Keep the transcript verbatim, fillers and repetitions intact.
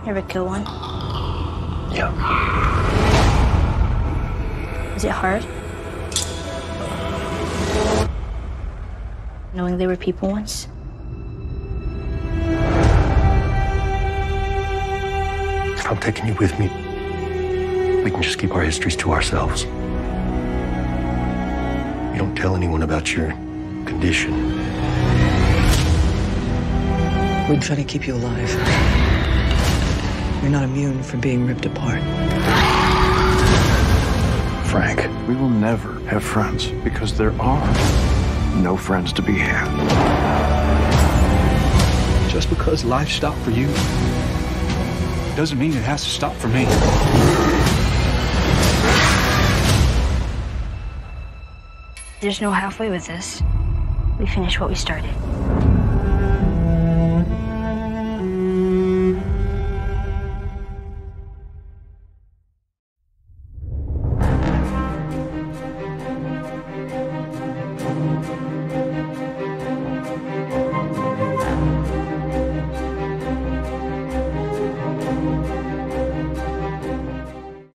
Ever kill one? Yeah. Was it hard? Knowing they were people once? If I'm taking you with me, we can just keep our histories to ourselves. You don't tell anyone about your condition. We'd try to keep you alive. You're not immune from being ripped apart. Frank, we will never have friends because there are no friends to be had. Just because life stopped for you doesn't mean it has to stop for me. There's no halfway with this. We finish what we started.